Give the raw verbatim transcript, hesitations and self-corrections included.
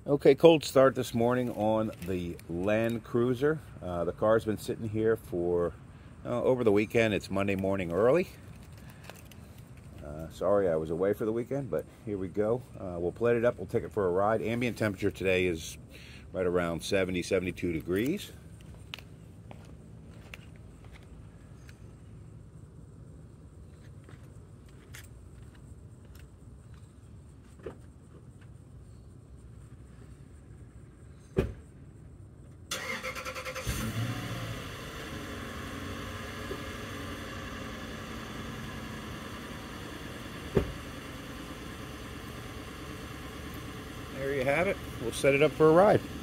Okay, cold start this morning on the Land Cruiser. Uh, the car's been sitting here for uh, over the weekend. It's Monday morning early. Uh, sorry I was away for the weekend, but here we go. Uh, we'll plate it up, we'll take it for a ride. Ambient temperature today is right around seventy, seventy-two degrees. There you have it. We'll set it up for a ride.